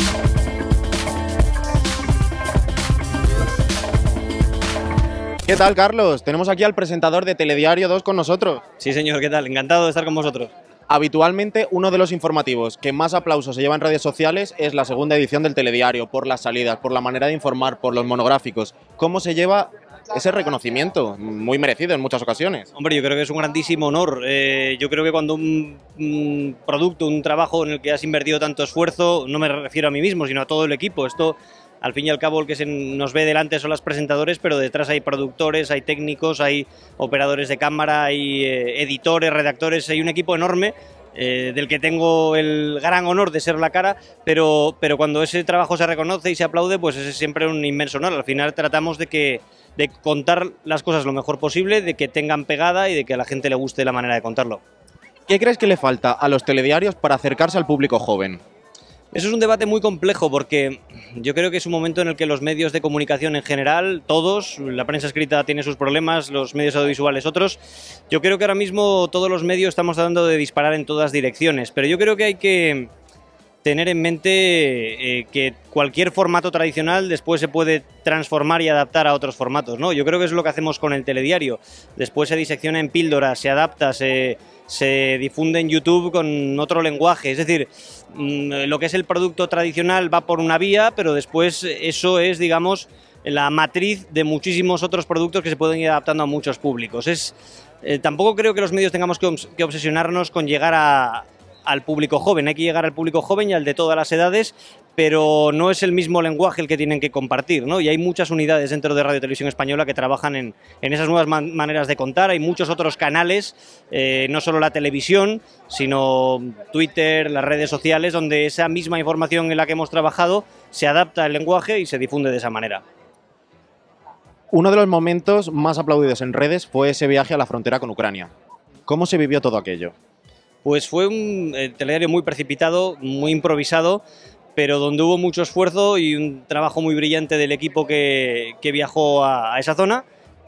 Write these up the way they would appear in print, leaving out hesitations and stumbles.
¿Qué tal, Carlos? Tenemos aquí al presentador de Telediario 2 con nosotros. Sí, señor, ¿qué tal? Encantado de estar con vosotros. Habitualmente, uno de los informativos que más aplausos se lleva en redes sociales es la segunda edición del Telediario, por las salidas, por la manera de informar, por los monográficos. ¿Cómo se lleva ese reconocimiento? Muy merecido en muchas ocasiones. Hombre, yo creo que es un grandísimo honor. Yo creo que cuando un producto, un trabajo en el que has invertido tanto esfuerzo, no me refiero a mí mismo, sino a todo el equipo, esto... Al fin y al cabo, el que nos ve delante son los presentadores, pero detrás hay productores, hay técnicos, hay operadores de cámara, hay editores, redactores, hay un equipo enorme del que tengo el gran honor de ser la cara, pero cuando ese trabajo se reconoce y se aplaude, pues es siempre un inmenso honor. Al final tratamos de contar las cosas lo mejor posible, de que tengan pegada y de que a la gente le guste la manera de contarlo. ¿Qué crees que le falta a los telediarios para acercarse al público joven? Eso es un debate muy complejo porque yo creo que es un momento en el que los medios de comunicación en general, todos, la prensa escrita tiene sus problemas, los medios audiovisuales otros, yo creo que ahora mismo todos los medios estamos tratando de disparar en todas direcciones, pero yo creo que hay que tener en mente que cualquier formato tradicional después se puede transformar y adaptar a otros formatos, ¿no? Yo creo que es lo que hacemos con el telediario, después se disecciona en píldoras, se adapta, se difunde en YouTube con otro lenguaje, es decir, lo que es el producto tradicional va por una vía, pero después eso es, digamos, la matriz de muchísimos otros productos que se pueden ir adaptando a muchos públicos. Tampoco creo que los medios tengamos que obsesionarnos con llegar al público joven, hay que llegar al público joven y al de todas las edades, pero no es el mismo lenguaje el que tienen que compartir, ¿no? Y hay muchas unidades dentro de Radio Televisión Española que trabajan en esas nuevas maneras de contar, hay muchos otros canales, no solo la televisión, sino Twitter, las redes sociales, donde esa misma información en la que hemos trabajado se adapta al lenguaje y se difunde de esa manera. Uno de los momentos más aplaudidos en redes fue ese viaje a la frontera con Ucrania. ¿Cómo se vivió todo aquello? Pues fue un telediario muy precipitado, muy improvisado, pero donde hubo mucho esfuerzo y un trabajo muy brillante del equipo que viajó a esa zona.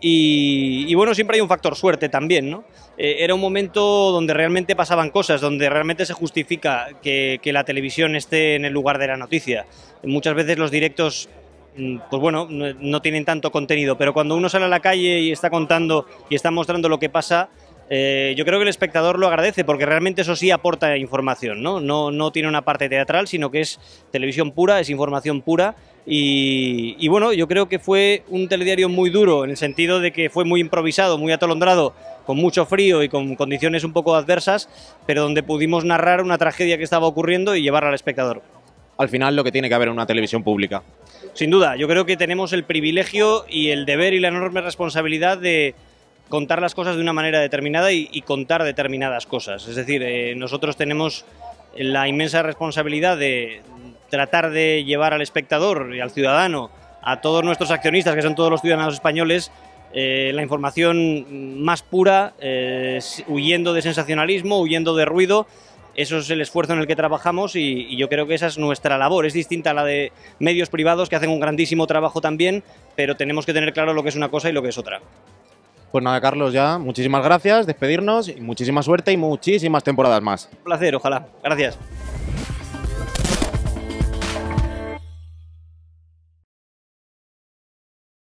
Y bueno, siempre hay un factor suerte también, ¿no? Era un momento donde realmente pasaban cosas, donde realmente se justifica que la televisión esté en el lugar de la noticia. Muchas veces los directos, pues bueno, no tienen tanto contenido, pero cuando uno sale a la calle y está contando y está mostrando lo que pasa, yo creo que el espectador lo agradece porque realmente eso sí aporta información, ¿no? No tiene una parte teatral, sino que es televisión pura, es información pura y bueno, yo creo que fue un telediario muy duro en el sentido de que fue muy improvisado, muy atolondrado, con mucho frío y con condiciones un poco adversas, pero donde pudimos narrar una tragedia que estaba ocurriendo y llevarla al espectador. Al final lo que tiene que haber en una televisión pública. Sin duda, yo creo que tenemos el privilegio y el deber y la enorme responsabilidad de contar las cosas de una manera determinada y contar determinadas cosas. Es decir, nosotros tenemos la inmensa responsabilidad de tratar de llevar al espectador y al ciudadano, a todos nuestros accionistas, que son todos los ciudadanos españoles, la información más pura, huyendo de sensacionalismo, huyendo de ruido. Eso es el esfuerzo en el que trabajamos y yo creo que esa es nuestra labor. Es distinta a la de medios privados que hacen un grandísimo trabajo también, pero tenemos que tener claro lo que es una cosa y lo que es otra. Pues nada, Carlos, ya muchísimas gracias, despedirnos y muchísima suerte y muchísimas temporadas más. Un placer, ojalá. Gracias.